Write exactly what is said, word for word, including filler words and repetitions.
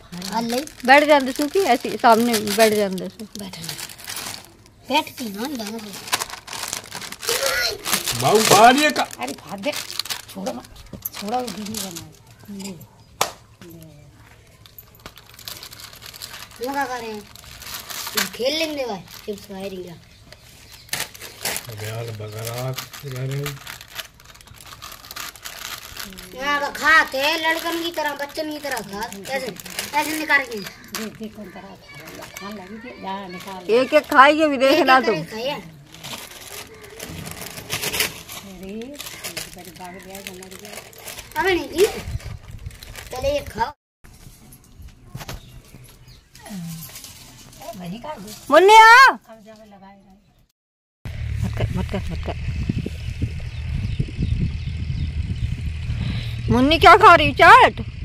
बैठ जाते सूखी ऐसी सामने बैठ जाते बैठती ना जाना से बाबू बाहर ये का अरे भाग दे छोड़ो मत छोड़ो वीडियो बना ले क्या कर रहे हैं खेल लेंगे भाई चिप्स फायरिंग का यार बगरात खिला रहे हैं यहाँ खा के लड़कन की तरह बच्चन की तरह खा ऐसे ऐसे निकाल के देख देख कौन तरह खान लगी थी जा निकाल एक एक खाएंगे भी देखना तुम खाया अरे बड़े भाग गया मर गया अबे नहीं थी चले ये खाओ वही का मुन्निया अब जावे लगाए मत कर मत कर मत कर मुन्नी क्या खा रही चाट।